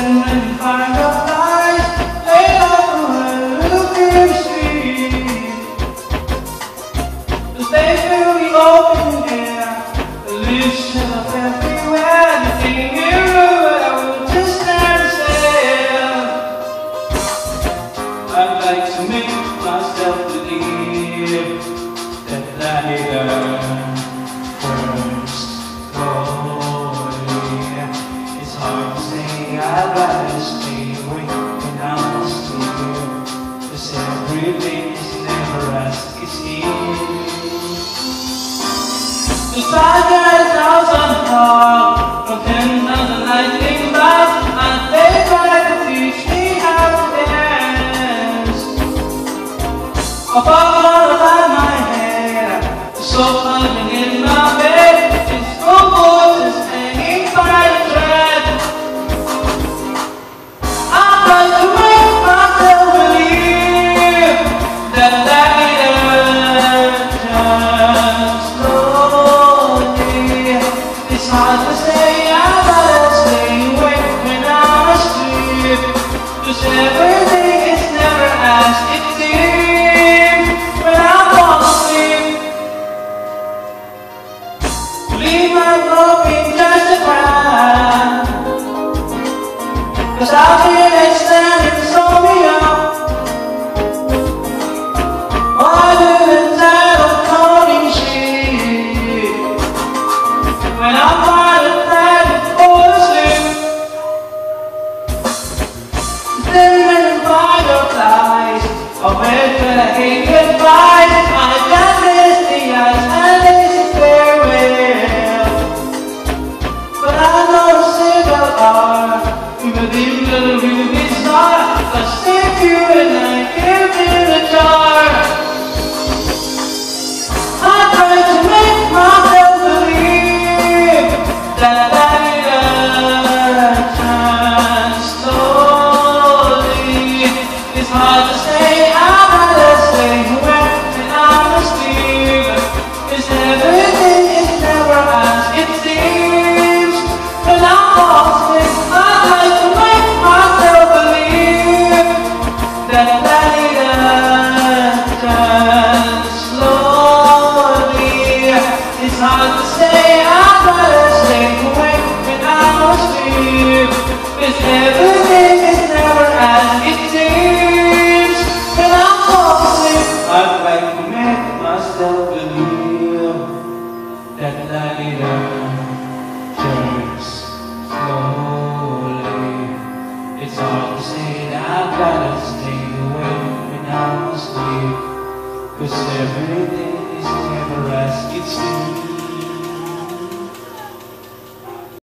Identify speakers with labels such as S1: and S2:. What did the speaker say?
S1: then when you find your lies, lay down and look in the street. The space will be open here, illusion of everywhere. You think you're rude, I will just stand and stare. I'd like to make myself believe that later first glory. It's hard to say I'd rather stay away when I was here, 'cause everything is never as it seems. The sky gets 1,000 far from 10,000 lightning bolts, and they try to teach me how to dance. I fall about my head, the soul climbing in my bed. It's no voices hanging by a thread. I try to make myself believe that later just slowly. It's hard to say I'd rather stay awake when I'm asleep, 'cause everything is never as it seems. When I fall asleep, leave my broken just a cry, 'cause I'll be next time insomnia. Why do the title coating sheet when I'm finally trying to fall asleep? Then when the fireflies are where can I hate goodbye? I got misty eyes and lazy farewell, but I know a single heart within the ruby star. I stick you and I give in the jar. I try to make myself believe that later turns slowly. It's hard to say I'd rather stay awake when I'm asleep, 'cause everything is never as it seems. When I fall asleep, I'd like to make myself believe that later turns slowly. It's hard to say I'd rather stay awake when I'm asleep, 'cause everything is never as it seems. When I fall asleep, I'd like to make myself believe that later turns slowly. It's hard to say that I'd rather stay awake when I'm asleep, 'cause everything is never as it seems.